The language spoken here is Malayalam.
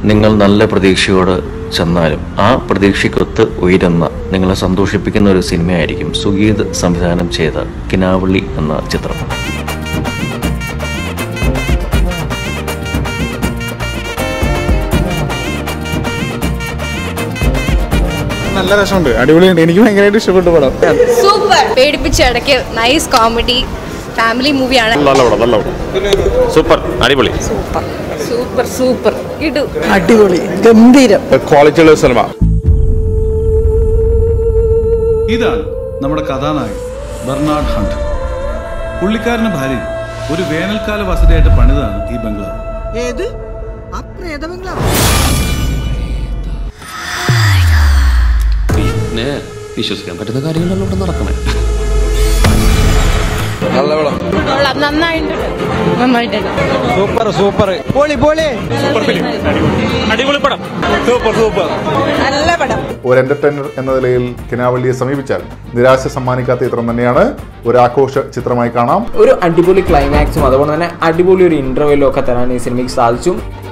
നിങ്ങൾ നല്ല പ്രതീക്ഷയോട് ചെന്നാലും ആ പ്രതീക്ഷയ്ക്കൊത്ത് ഉയരുന്ന നിങ്ങളെ സന്തോഷിപ്പിക്കുന്ന ഒരു സിനിമയായിരിക്കും സുഗീത് സംവിധാനം ചെയ്ത കിനാവള്ളി എന്ന ചിത്രം. നല്ല രസമുണ്ട്, അടിപൊളിയുണ്ട്. എനിക്ക് ഭയങ്കരമായിട്ട് ഇഷ്ടപ്പെട്ടു പടം. സൂപ്പർ, പേടിപ്പിച്ച ഇടയ്ക്ക് നൈസ് കോമഡി ഫാമിലി മൂവിയാണ്. സൂപ്പർ, അടിപൊളി, സൂപ്പർ സൂപ്പർ സൂപ്പർ ഇടു അടിപൊളി, ഗംഭീരം, ക്വാളിറ്റിയുള്ള സിനിമ. ഇതാണ് നമ്മുടെ കഥാനായകൻ ബെർണാഡ് ഹണ്ട്. പുള്ളിക്കാരന് ഭാര്യ ഒരു വേനൽക്കാല വസതിയായിട്ട് പണിതാണ് ഈ ബംഗ്ലാവ്. ഏത് ആ പ്രേത ബംഗ്ലാവ്? പിന്നെ വിശ്വസിക്കാൻ പറ്റുന്ന കാര്യങ്ങളെല്ലാം ഇവിടെ നടക്കണേ. സൂപ്പർ സൂപ്പർ, പൊളി പൊളി, സൂപ്പർ ഫിലിം, അടിപൊളി പടം, സൂപ്പർ സൂപ്പർ, നല്ല പടം. ഒരു എന്റർടൈനർ എന്ന നിലയിൽ കിനാവള്ളിയെ സമീപിച്ചാൽ നിരാശ സമ്മാനിക്കാത്ത ചിത്രം തന്നെയാണ്. ഒരു ആഘോഷ ചിത്രമായി കാണാം. ഒരു അടിപൊളി ക്ലൈമാക്സും അതുപോലെ തന്നെ അടിപൊളി ഒരു ഇന്റർവെല്ലും ഒക്കെ തരാൻ ഈ സിനിമയ്ക്ക് സാധിച്ചു.